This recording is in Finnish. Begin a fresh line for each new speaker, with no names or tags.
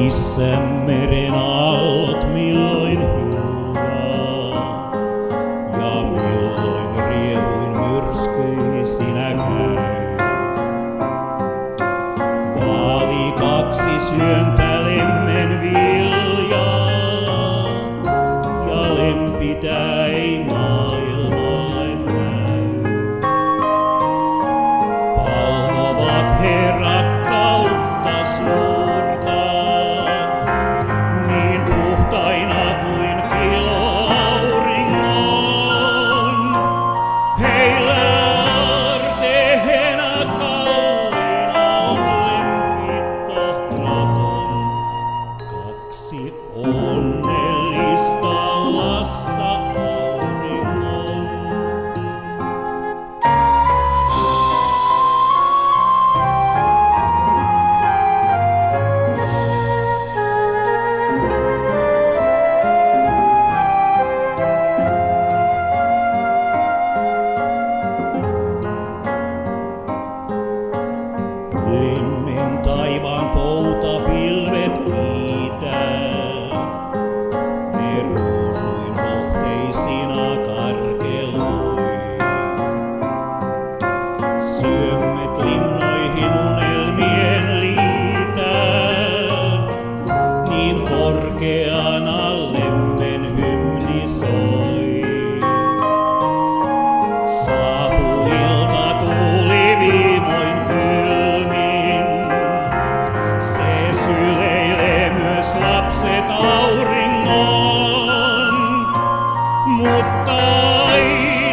Missä meren aallot milloin hiljaa ja milloin riehuin myrskyisinä käy. Vaali kaksi syöntä lemmen viljaa ja lempitä ei maailmalle näy. Palvovat he rakkautta suurta, niin puhtaina kuin kilo auringon. Heillä arteena kalliina on lempitahraton, kaksi onnellista lasta auringon. Lemmen taivaan poutapilvet kiitää, ne ruusuin hohteisina karkeloi. Syömmet linnoihin unelmien liitään, niin korkeana lemmen hymni soi. Saapuu ilta, tuuli viimoin kylmin, se syleilee myös lapset auringon, mutta